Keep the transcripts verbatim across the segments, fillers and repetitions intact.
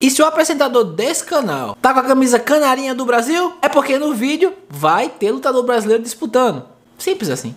E se o apresentador desse canal tá com a camisa canarinha do Brasil, é porque no vídeo vai ter lutador brasileiro disputando. Simples assim.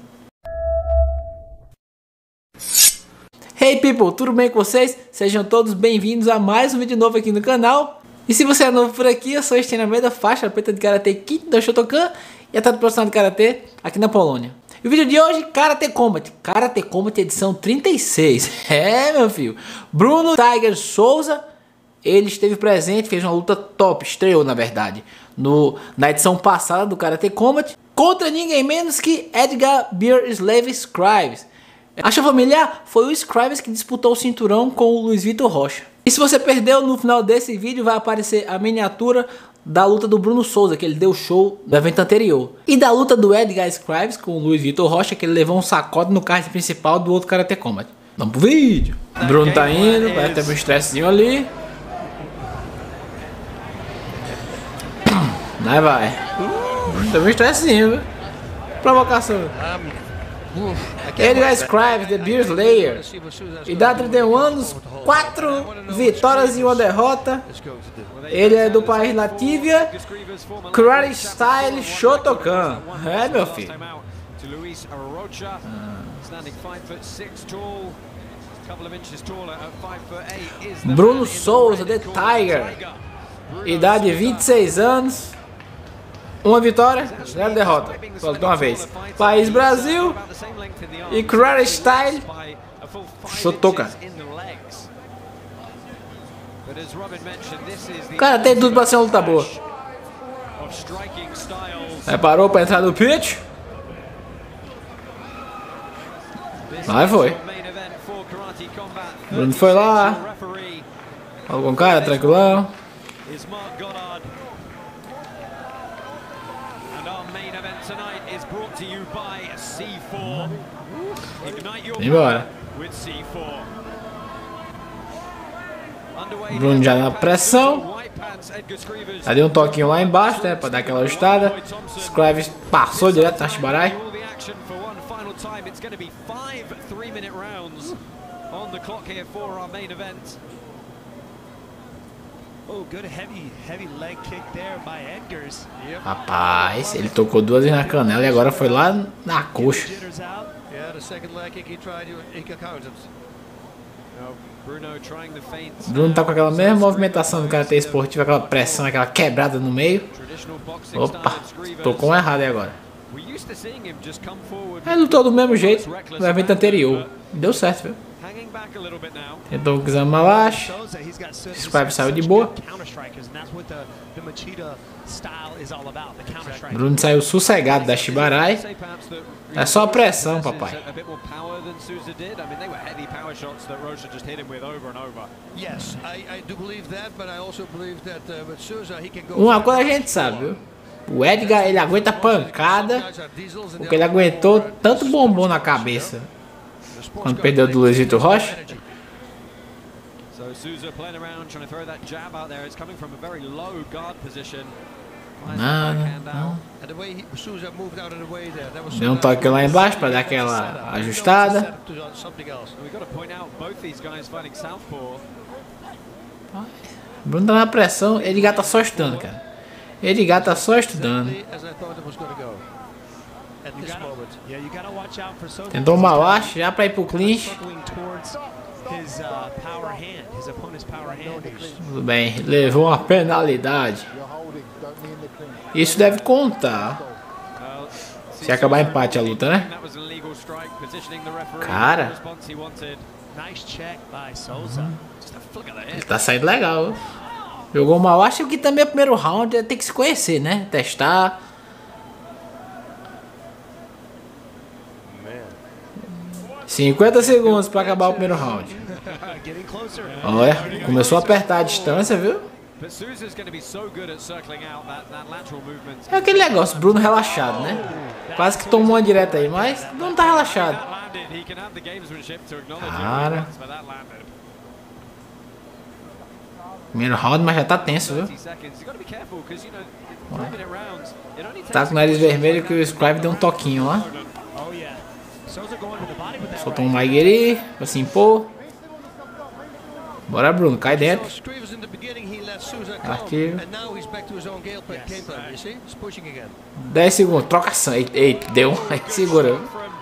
Hey people, tudo bem com vocês? Sejam todos bem-vindos a mais um vídeo novo aqui no canal. E se você é novo por aqui, eu sou Esteban Almeida, faixa preta de Karatê Kito do Shotokan e atleta profissional de Karatê aqui na Polônia. E o vídeo de hoje, Karate Combat. Karate Combat edição trinta e seis. É, meu filho. Bruno Tiger Souza, ele esteve presente, fez uma luta top, estreou na verdade, no, na edição passada do Karate Combat, contra ninguém menos que Edgar Beer Slave Scribes. Acha familiar? Foi o Scribes que disputou o cinturão com o Luiz Vitor Rocha. E se você perdeu, no final desse vídeo vai aparecer a miniatura da luta do Bruno Souza, que ele deu show no evento anterior. E da luta do Edgar Scribes com o Luiz Vitor Rocha, que ele levou um sacode no card principal do outro Karate Combat. Vamos pro vídeo. O Bruno tá indo, vai ter um estressezinho ali. Aí vai. Teve um estressezinho, viu? Provocação. Edgar Scribes, The Beer Slayer. Idade trinta e um anos, quatro vitórias e uma derrota. Ele é do país Latvia. Karate Style Shotokan. É, meu filho. Bruno Souza, The Tiger. Idade vinte e seis anos. Uma vitória, zero derrota. Só de uma vez. País Brasil. E Karate Style Shotokan. Cara, tem tudo pra ser uma luta boa. Preparou pra entrar no pitch. Aí foi. Bruno foi lá. Falou com o cara, tranquilão. Embora. Bruno já na pressão. Já deu um toquinho lá embaixo, né? Pra dar aquela ajustada. Scribes passou direto na Shibarai. Rapaz, ele tocou duas vezes na canela e agora foi lá na coxa. Bruno tá com aquela mesma movimentação do karatê esportivo, aquela pressão, aquela quebrada no meio. Opa, tocou um errado aí agora. Ele lutou do mesmo jeito no evento anterior. Deu certo, viu? Tentou o Kizamalash. Scribes saiu de boa. Bruno saiu sossegado da Shibarai. É só pressão, papai. Uma coisa a gente sabe, viu? O Edgar, ele aguenta pancada, porque ele aguentou tanto bombom na cabeça quando perdeu do Luiz Vitor Rocha. Nada, não. Deu um toque lá embaixo para dar aquela ajustada. Bruno tá na pressão, Edgar tá só estudando, cara. Edgar tá só estudando. Tentou um malache já para ir pro clinch. Tudo bem, levou uma penalidade. Isso deve contar se acabar empate a luta, né? Cara, ele tá saindo legal. Jogou mal. Acho que também é o primeiro round, é ter que se conhecer, né? Testar. cinquenta segundos para acabar o primeiro round. Olha, começou a apertar a distância, viu? É aquele negócio, Bruno relaxado, né? Quase que tomou uma direta aí, mas não tá relaxado. Cara. Primeiro round, mas já tá tenso, viu? Tá com o nariz vermelho que o Scribes deu um toquinho lá. Soltou um Maigiri pra se impor. Bora, Bruno, cai dentro. Aqui. dez segundos, trocação. Eita, eita, deu. Aí segura.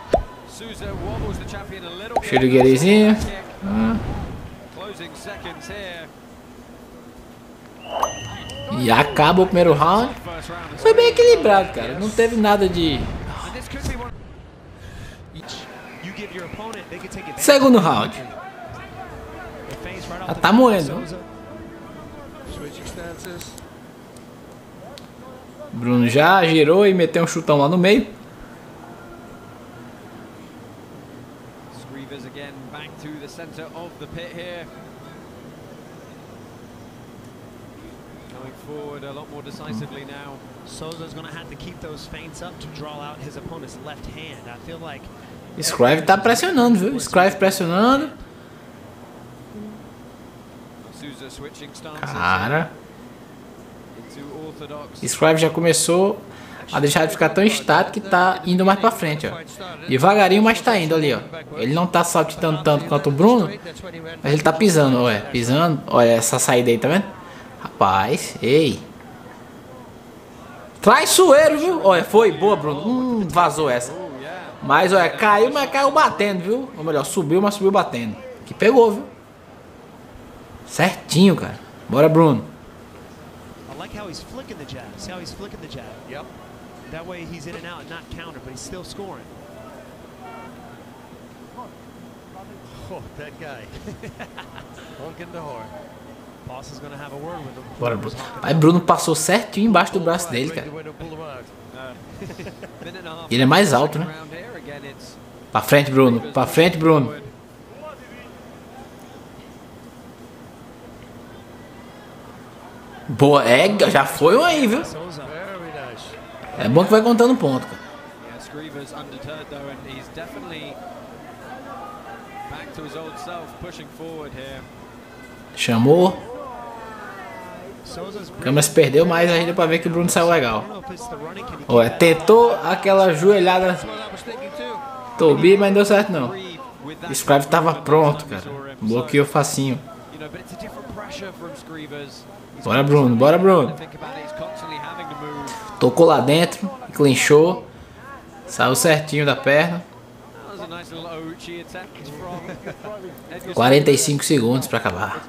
Shirigerizinho. Ah. E acaba o primeiro round. Foi bem equilibrado, cara. Não teve nada de... Segundo round. Já tá moendo. Bruno já girou e meteu um chutão lá no meio. Forward a lot more decisively now. Souza's going to have to keep those feints up to draw out his opponent's left hand. I feel like Scrive tá pressionando, viu? Scrive pressionando. Cara. Scrive já começou a deixar de ficar tão estático que tá indo mais pra frente, ó. Devagarinho, mas tá indo ali, ó. Ele não tá saltitando tanto quanto o Bruno, mas ele tá pisando, olha. Pisando. Olha essa saída aí, tá vendo? Rapaz, ei. Traiçoeiro, viu? Olha, foi boa, Bruno. Hum, vazou essa. Mas, olha, caiu, mas caiu batendo, viu? Ou melhor, subiu, mas subiu batendo. Que pegou, viu? Certinho, cara. Bora, Bruno. I like how he's flicking the jab. See how he's flicking the jab? Yep. That way he's in and out and not counter, but he's still scoring. Oh, that guy. Honking the horn. Bora, Bruno. Aí Bruno passou certinho embaixo do braço dele, cara. Ele é mais alto, né? Pra frente, Bruno. Pra frente, Bruno. Boa, é, já foi um aí, viu? É bom que vai contando ponto, cara. Chamou. O câmera se perdeu, mas ainda pra ver que o Bruno saiu legal. Olha, tentou aquela joelhada Tobi, mas não deu certo não. O Scrive tava pronto, cara. Bloqueou facinho. Bora, Bruno, bora, Bruno. Tocou lá dentro, clinchou. Saiu certinho da perna. quarenta e cinco segundos pra acabar.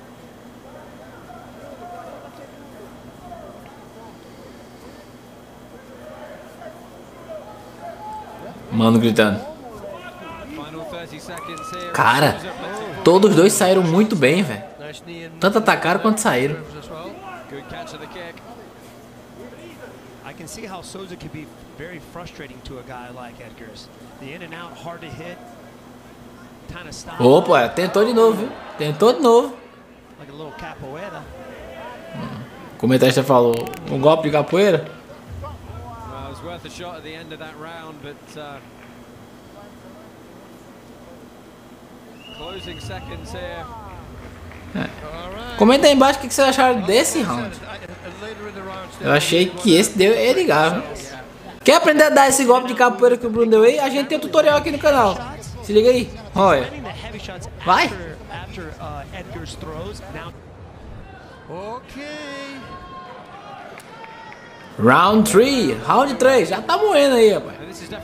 Mano gritando. Cara, todos dois saíram muito bem, velho. Tanto atacaram quanto saíram. I can see how Souza can be very frustrating to a guy like Edgar's. The in and out, hard to hit. Kind of stop. Opa, tentou de novo, viu? Tentou de novo. Like a little capoeira. O comentarista falou, um golpe de capoeira. Well, it was worth a shot at the end of that round, but uh, closing seconds here. É. Comenta aí embaixo o que vocês acharam desse round. Eu achei que esse deu é ligar. Quer aprender a dar esse golpe de capoeira que o Bruno deu aí? A gente tem um tutorial aqui no canal. Se liga aí. Olha. Vai. Round três. Round três. Já tá moendo aí, rapaz.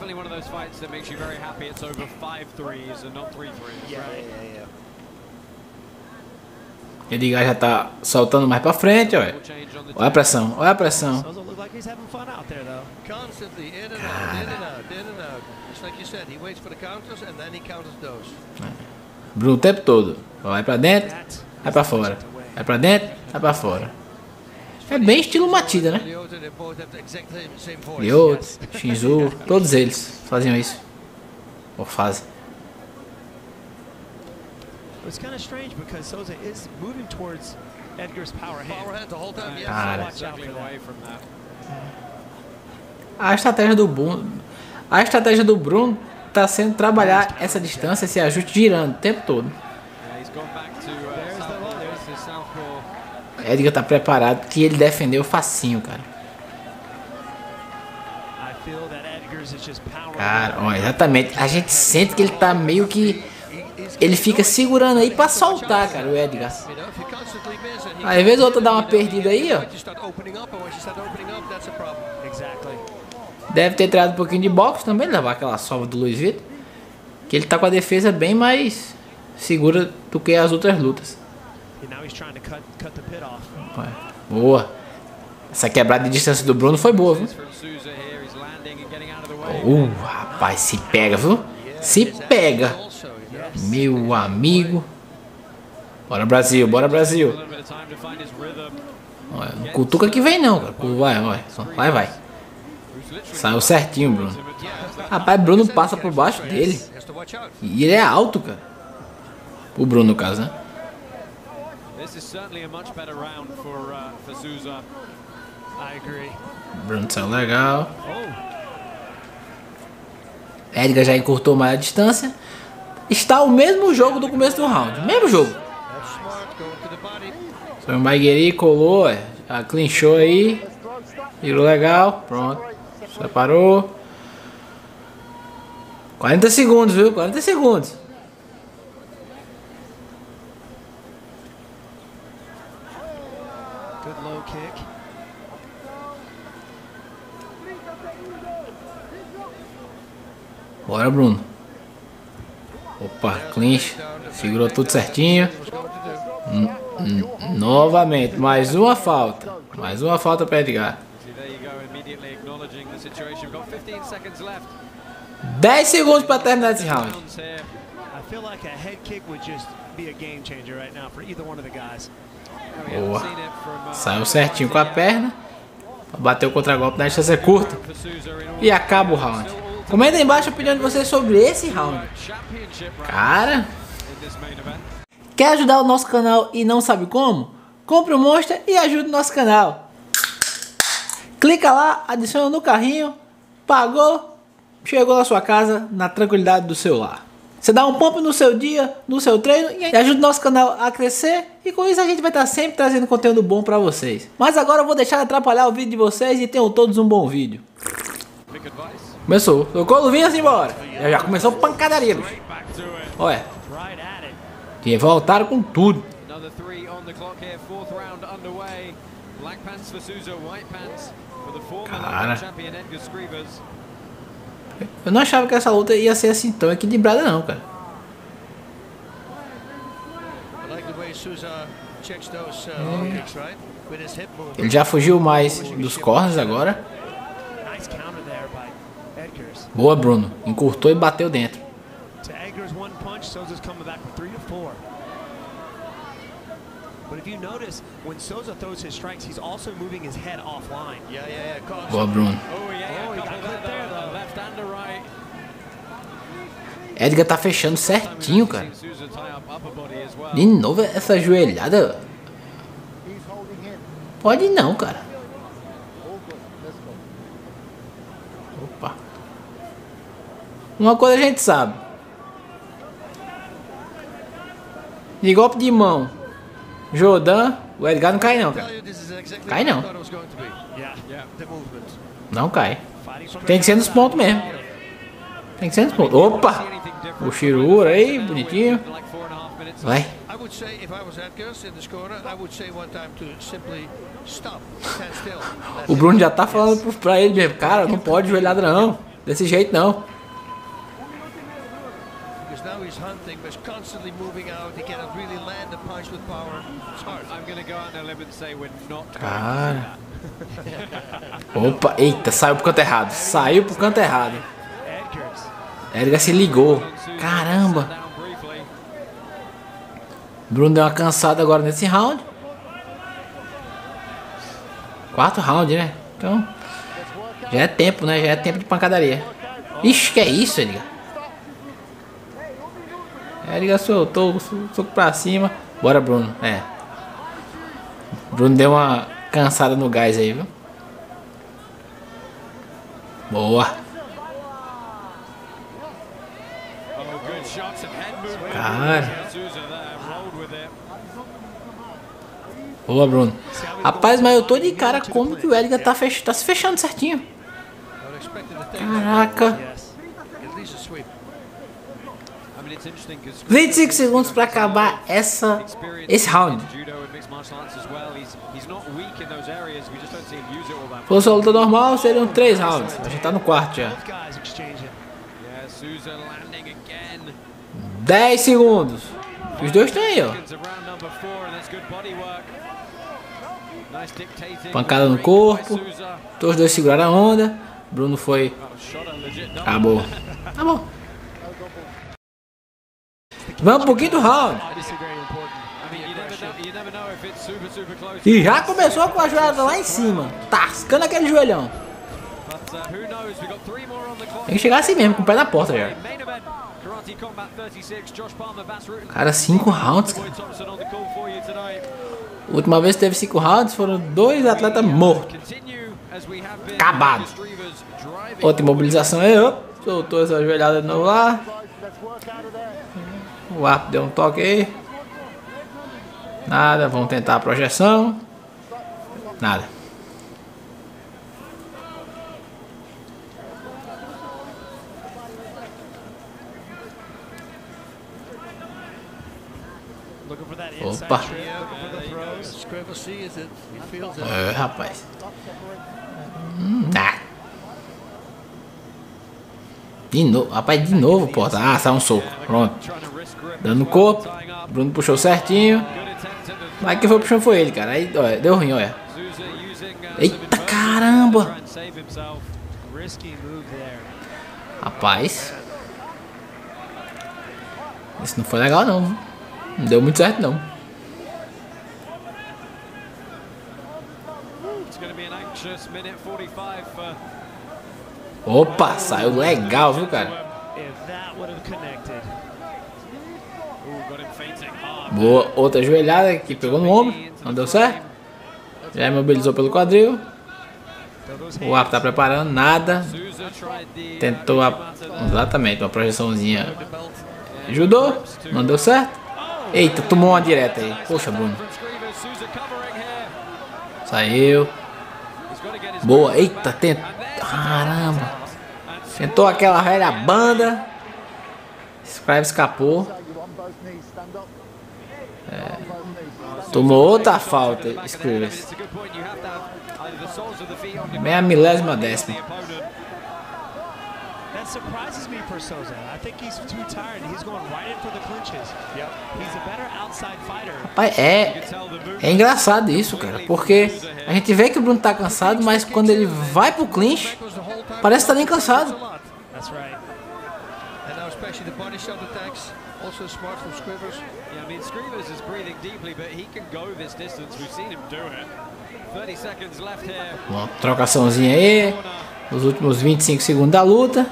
Edgar já tá soltando mais pra frente, olha. Olha a pressão, olha a pressão. Bruno o tempo todo. Vai pra dentro, vai pra fora. Vai pra dentro, vai pra fora. É bem estilo Matida, né? Lyoto, Shinzu, todos eles faziam isso. Ou fazem. It's kind of strange because Souza is moving towards Edgar's power hand. Cara. A estratégia do Bruno, a estratégia do Bruno tá sendo trabalhar essa distância, esse ajuste girando o tempo todo. Edgar tá preparado que ele defendeu facinho, cara. Cara, ó, exatamente. A gente sente que ele tá meio que ele fica segurando aí pra soltar, cara, o Edgar. Aí, às vezes o outro dá uma perdida aí, ó. Deve ter tirado um pouquinho de boxe também, levar aquela sova do Luiz Vitor. Que ele tá com a defesa bem mais segura do que as outras lutas. Boa. Essa quebrada de distância do Bruno foi boa, viu? Uh, rapaz, se pega, viu? Se pega. Meu amigo. Bora, Brasil, bora, Brasil. Olha, não cutuca que vem não, cara. Vai, vai, vai, vai. Saiu certinho, Bruno. Rapaz, Bruno passa por baixo dele. E ele é alto, cara. O Bruno, no caso, né? Bruno saiu legal. Edgar já encurtou mais a distância. Está o mesmo jogo do começo do round. Mesmo jogo. Foi o Maigueri, colou, é. Já clinchou aí. Virou legal. Pronto. Separou. quarenta segundos, viu? quarenta segundos. Good low kick. Bora, Bruno. Opa, clinch. Segurou tudo certinho. N -n Novamente, mais uma falta. Mais uma falta para Edgar. dez segundos para terminar esse round. Boa. Saiu certinho com a perna. Bateu o contragolpe na distância curta. E acaba o round. Comenta aí embaixo a opinião de vocês sobre esse round. Cara, quer ajudar o nosso canal e não sabe como? Compre o Monster e ajude o nosso canal. Clica lá, adiciona no carrinho, pagou, chegou na sua casa na tranquilidade do seu lar. Você dá um pump no seu dia, no seu treino e ajuda o nosso canal a crescer. E com isso a gente vai estar sempre trazendo conteúdo bom pra vocês. Mas agora eu vou deixar de atrapalhar o vídeo de vocês e tenham todos um bom vídeo. Começou. Tocou luvinha assim embora. Já começou pancadaria, bicho. Olha. E voltaram com tudo. Cara. Eu não achava que essa luta ia ser assim tão equilibrada não, cara. É. Ele já fugiu mais dos corners agora. Boa, Bruno. Encurtou e bateu dentro. Boa, Bruno. Edgar tá fechando certinho, cara. De novo essa joelhada. Pode não, cara. Opa. Uma coisa a gente sabe. De golpe de mão, Jordan, o Edgar não cai não, cara. Cai não. Não cai. Tem que ser nos pontos mesmo. Tem que ser nos pontos. Opa! O Shirura aí, bonitinho. Vai. O Bruno já tá falando pra ele mesmo. Cara, não pode joelhada não. Desse jeito não. Cara. Opa, eita, saiu pro canto errado. Saiu pro canto errado. Edgar se ligou. Caramba. Bruno deu uma cansada agora nesse round. Quarto round, né? Então, já é tempo, né? Já é tempo de pancadaria. Ixi, que é isso, Edgar? Edgar soltou o soco pra cima. Bora, Bruno. É. Bruno deu uma cansada no gás aí, viu? Boa. Cara. Boa, Bruno. Rapaz, mas eu tô de cara como que o Edgar tá, fech... tá se fechando certinho. vinte e cinco segundos pra acabar essa, esse round. Se fosse uma luta normal, seriam três rounds. A gente tá no quarto já. dez segundos. Os dois estão aí, ó. Pancada no corpo. Todos os dois seguraram a onda. Bruno foi. Acabou. Tá bom. Vamos pro quinto round. E já começou com a joelhada lá em cima. Tascando aquele joelhão. Tem que chegar assim mesmo, com o pé na porta já. Cara, cinco rounds, cara. Última vez que teve cinco rounds, foram dois atletas mortos. Acabado. Outra imobilização aí, ó. Soltou essa joelhada de novo lá. O árbitro deu um toque aí. Nada, vamos tentar a projeção. Nada. Opa. É, rapaz. Hum, nada. De novo, rapaz, de novo, pô. Ah, saiu um soco. Pronto. Dando no corpo. Bruno puxou certinho. Mas quem foi puxando foi ele, cara. Aí, olha, deu ruim, olha. Eita caramba. Rapaz. Isso não foi legal, não. Não deu muito certo, não. Opa, saiu legal, viu, cara? Boa, outra joelhada que pegou no ombro, não deu certo. Já imobilizou pelo quadril. O árbitro tá preparando, nada. Tentou a, exatamente uma projeçãozinha. Ajudou, não deu certo. Eita, tomou uma direta aí. Poxa, Bruno. Saiu. Boa, eita, tentou. Caramba. Tentou aquela velha banda. Scrive escapou. É. Tomou outra falta, Scrivers. Meia milésima décima. That surprises me for Souza. I think he's too tired. He's going right in for the clinches. Yep. He's a better outside fighter. Rapaz, é, é engraçado isso, cara. Porque a gente vê que o Bruno tá cansado, mas quando ele vai pro clinch, parece que tá nem cansado. That's right. And now especially the body shot attacks. Also smart from Scrivers. Yeah, I mean Scrivers is breathing deeply, but he can go this distance. We've seen him do it. thirty seconds left here. Uma trocaçãozinha aí. Os últimos vinte e cinco segundos da luta.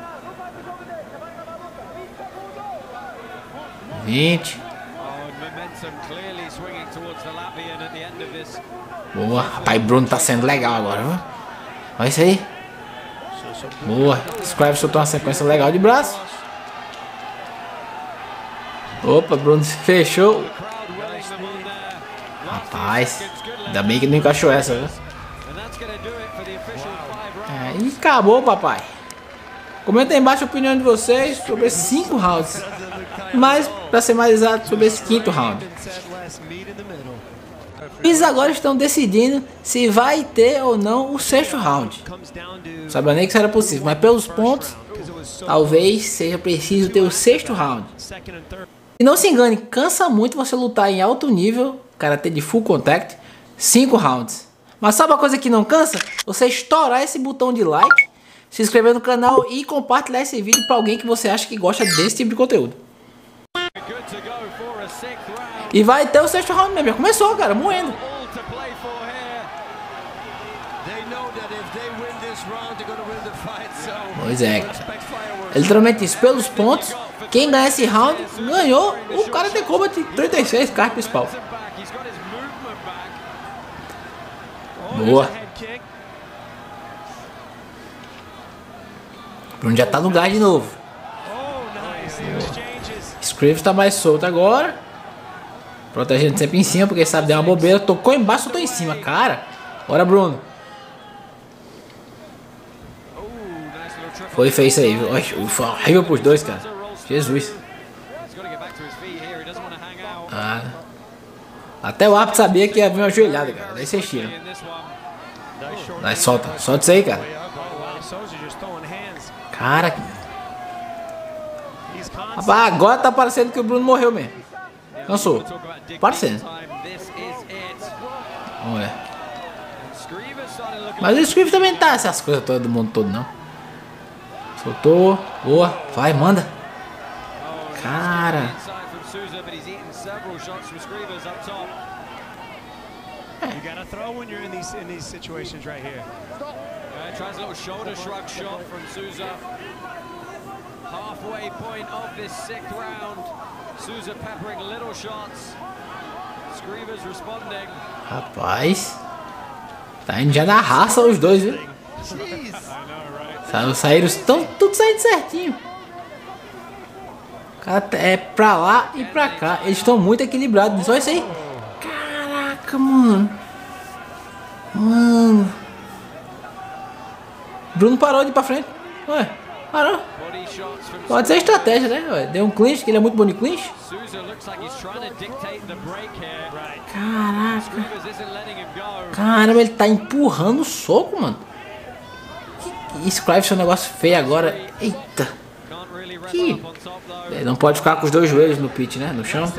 vinte. Boa. Rapaz, Bruno tá sendo legal agora, viu? Olha isso aí. Boa. Scrive soltou uma sequência legal de braço. Opa, Bruno se fechou. Rapaz, ainda bem que não encaixou essa, viu? É, e acabou, papai. Comenta aí embaixo a opinião de vocês sobre esses cinco rounds. Mas, para ser mais exato, sobre esse quinto round. Eles agora estão decidindo se vai ter ou não o sexto round. Não sabia nem que isso era possível, mas pelos pontos, talvez seja preciso ter o sexto round. E não se engane, cansa muito você lutar em alto nível, karatê de full contact, cinco rounds. Mas sabe uma coisa que não cansa? Você estourar esse botão de like, se inscrever no canal e compartilhar esse vídeo para alguém que você acha que gosta desse tipo de conteúdo. E vai ter o sexto round mesmo, já começou, cara, moendo. Pois é, é literalmente isso, pelos pontos, quem ganhar esse round, ganhou o cara de Combat trinta e seis, carta principal. Boa. Bruno já tá no lugar de novo. Scrivers tá mais solto agora. Protegendo sempre em cima, porque sabe, deu uma bobeira. Tocou embaixo, tô em cima, cara. Bora, Bruno. Foi feio isso aí. Foi horrível pros dois, cara. Jesus. Cara. Até o árbitro sabia que ia vir uma joelhada, cara. Daí vocês tiram. Daí solta. Solta isso aí, cara. Cara. Rapaz, agora tá parecendo que o Bruno morreu mesmo. Cansou. Parecendo. Vamos ver. Mas o Scrivers também tá essas coisas todas do mundo todo, não. Soltou. Boa. Vai, manda. Cara. You gotta throw when you're in these in these situations right here. Uh, tries a little shoulder shrug shot from Souza. Halfway point of this sixth round. Souza peppering little shots. Scrivers responding. Rapaz. Tá indo já na raça os dois, viu? Sa saíram, estão tudo saindo certinho. Cara, é pra lá e pra cá. Eles estão muito equilibrados. Só isso aí. Caraca, mano. Mano. Bruno parou de ir pra frente. Ué, parou. Pode ser estratégia, né? Ué, deu um clinch, que ele é muito bom de clinch. Caraca. Caramba, ele tá empurrando o soco, mano. Que Scrivers é um negócio feio agora. Eita. Que... Ele não pode ficar com os dois joelhos no pit, né? No chão.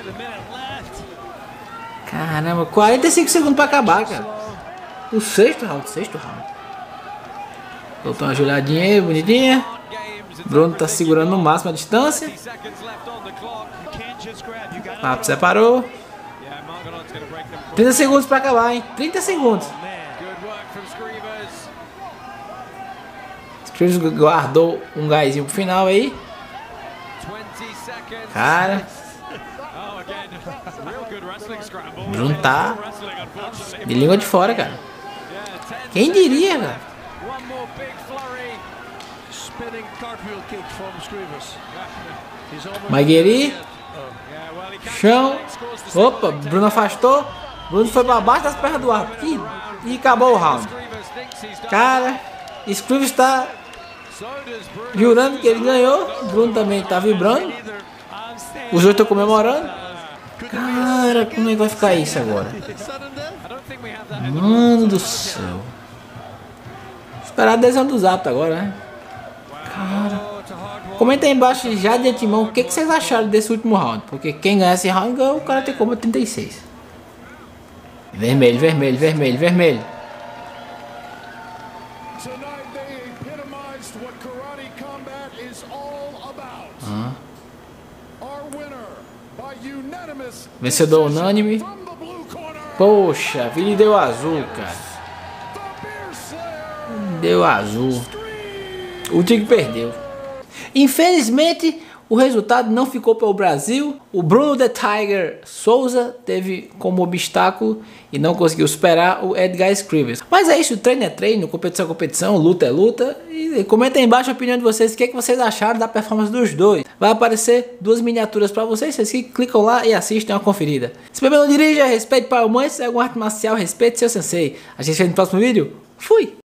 Caramba, quarenta e cinco segundos pra acabar, cara. O sexto round, sexto round. Botou uma joelhadinha aí, bonitinha. Bruno tá segurando no máximo a distância. Papo separou. trinta segundos pra acabar, hein? trinta segundos. Scrivers guardou um gásinho pro final aí. Cara. Bruno tá de língua de fora, cara. Quem diria, cara? Magueri. Chão. Opa, Bruno afastou. Bruno foi pra baixo das pernas do árbitro. E, e acabou o round. Cara, Scrivers está jurando que ele ganhou. Bruno também tá vibrando. Os dois estão comemorando. Cara, como é que vai ficar isso agora? Mano do céu. Esperar a adesão do Zap agora, né? Cara. Comenta aí embaixo já de antemão o que, que vocês acharam desse último round. Porque quem ganhar esse round ganhou o Karate Combat trinta e seis. Vermelho, vermelho, vermelho, vermelho. Ah. Vencedor unânime. Poxa, Vini deu azul, cara. Deu azul. O Tigre perdeu. Infelizmente, o resultado não ficou para o Brasil. O Bruno The Tiger Souza teve como obstáculo e não conseguiu superar o Edgar Scrivers. Mas é isso, treino é treino, competição é competição, luta é luta. E comenta aí embaixo a opinião de vocês, o que, é que vocês acharam da performance dos dois. Vai aparecer duas miniaturas para vocês, vocês clicam lá e assistem uma conferida. Se bebê não dirija, respeite pai ou mãe, se é alguma arte marcial, respeite seu sensei. A gente se vê no próximo vídeo. Fui!